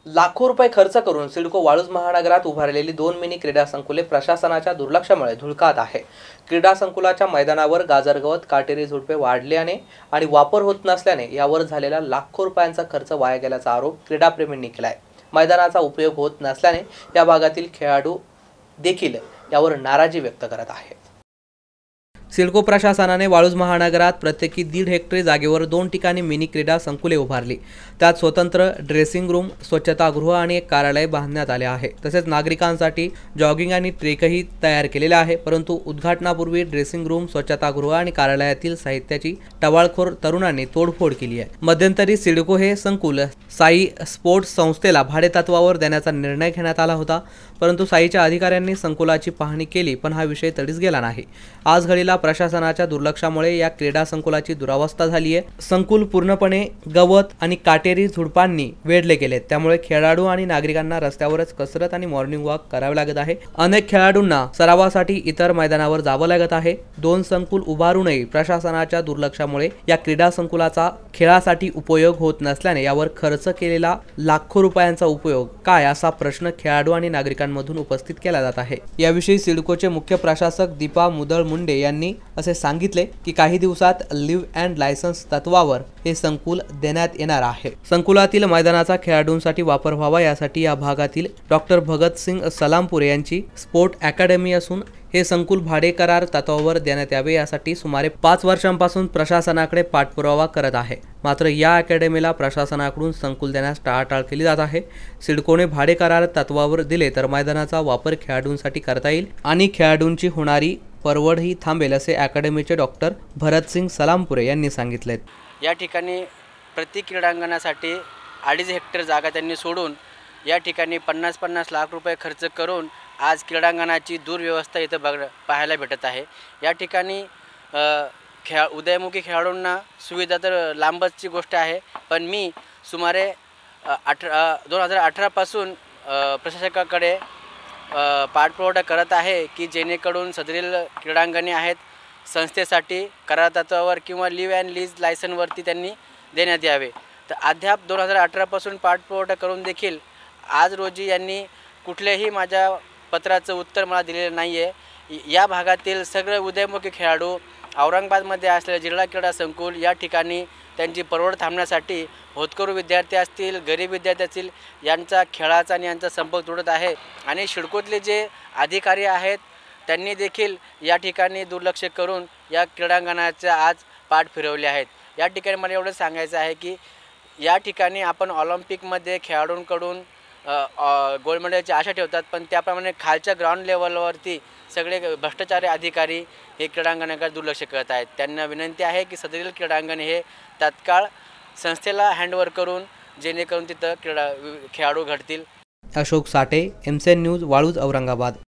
लाखो रुपये खर्च करून सिडको वाळूज महानगरात उभारलेली 2 मिनी क्रीडा संकुले प्रशासनाच्या दुर्लक्षामुळे धुळकात आहे। क्रीडा संकुलाच्या मैदानावर गाजरगवत, काटेरी झुडपे वाढल्याने आणि वापर होत नसल्याने यावर झालेला लाखो रुपयांचा खर्च वाया गेल्याचा आरोप क्रीडाप्रेमींनी केला आहे। मैदानाचा उपयोग होत नसल्याने या भागातील खेळाडू देखील यावर नाराजी व्यक्त करत आहेत। सिडको प्रशासनाने वाळूज महानगरात प्रत्येकी 1.5 हेक्टर जागेवर 2 ठिकाणी मिनी क्रीडा संकुले उभारली। त्यात स्वतंत्र ड्रेसिंग रूम, स्वच्छतागृह आणि एक कार्यालय बांधण्यात आले आहे। तसेच नागरिकांसाठी जॉगिंग आणि ट्रेकही तयार केलेले आहे। परंतु उद्घाटनापूर्वी ड्रेसिंग रूम, स्वच्छतागृह आणि कार्यालयातील साहित्याची टवाळखोर तरुणांनी तोडफोड केली आहे। मध्यंतरी सिडको हे संकुल साई स्पोर्ट्स संस्थेला भाडेतत्वावर देण्याचा निर्णय घेण्यात आला होता, परंतु साईच्या अधिकाऱ्यांनी संकुलाची पाहणी केली पण हा विषय तडीस गेला नाही। आज घडीला प्रशासनाच्या दुर्लक्षामुळे या क्रीडा संकुलाची दुरावस्था झाली आहे। संकुल पूर्णपणे गवत आणि काटेरी झुडपांनी वेढले गेले, त्यामुळे खेळाडू आणि नागरिकांना रस्त्यावरच कसरत आणि मॉर्निंग वॉक करावे लागत आहे। अनेक खेळाडूंना सरावासाठी इतर मैदानावर जावं लागत आहे। 2 संकुल उभारूनही प्रशासनाच्या दुर्लक्षामुळे या क्रीडा संकुलाचा खेळासाठी उपयोग होत नसल्याने यावर खर्च केलेला लाखो रुपयांचा उपयोग काय असा प्रश्न खेळाडू आणि नागरिकांमधून उपस्थित केला जात आहे। याविषयी सिडकोचे मुख्य प्रशासक दीपा मुदळ मुंडे यांनी असे सांगितले की काही दिवसात लिव्ह अँड लायसन्स तत्वावर हे संकुल देण्यात येणार आहे। संकुलातील मैदानाचा खेळाडूंसाठी वापर व्हावा यासाठी या भागातील डॉक्टर भगतसिंग सलामपुरे यांची स्पोर्ट अकॅडमी असून हे संकुल भाडे करार तत्वावर देण्यात यावे यासाठी सुमारे 5 वर्षांपासून प्रशासनाकडे पाठपुरावा करत आहे। मात्र या अकॅडमीला प्रशासनाकडून संकुल देण्यास टाळाटाळ केली जात आहे। सिडकोने भाडे करार तत्वावर दिले तर मैदानाचा वापर खेळाडूंसाठी करता येईल आणि खेळाडूंची होणारी परवड ही थांबेल असे अकॅडमीचे डॉक्टर भरतसिंग सलामपुरे यांनी सांगितले। या ठिकाणी प्रति क्रीडांगणासाठी 2.5 हेक्टर जागा त्यांनी सोडून या ठिकाणी 50-50 लाख रुपये खर्च करून आज क्रीडांगणाची दुर्व्यवस्था इथं पाहायला भेटत आहे। या ठिकाणी उदयमुखी खेळाडूंना सुविधा तर लांबची गोष्ट आहे, पण मी सुमारे 2018 पासून प्रशासकाकडे पाठपुरावा करत आहे की जेणेकरून सदरील क्रीडांगणे आहेत संस्थेसाठी करार तत्वावर किंवा लिव्ह अँड लीज लायसनवरती त्यांनी देण्यात यावे। तर अद्याप 2018 पासून पाठपुरावा करून देखील आज रोजी यांनी कुठल्याही माझ्या पत्राचं उत्तर मला दिलेलं नाही आहे। या भागातील सगळे उदयमुखी खेळाडू औरंगाबादमध्ये असलेल्या जिल्हा क्रीडा संकुल या ठिकाणी त्यांची परवड थांबण्यासाठी होतकरू विद्यार्थी असतील, गरीब विद्यार्थी असतील यांचा खेळाचा आणि यांचा संपर्क तुटत आहे आणि सिडकोतले जे अधिकारी आहेत त्यांनी देखील या ठिकाणी दुर्लक्ष करून या क्रीडांगणाच्या आज पाठ फिरवले आहेत। या ठिकाणी मला एवढं सांगायचं आहे की या ठिकाणी आपण ऑलिम्पिकमध्ये खेळाडूंकडून गोल्ड मेडलची आशा ठेवतात, पण त्याप्रमाणे खालच्या ग्राउंड लेवलवरती सगळे भ्रष्टाचारी अधिकारी हे क्रीडांगणाकडे दुर्लक्ष करत आहेत। त्यांना विनंती आहे की सदरील क्रीडांगण हे तात्काळ संस्थेला हँडओव्हर करून जेणेकरून तिथं खेळाडू घडतील। Ashok Sathe, MCN news, Waluj, Aurangabad.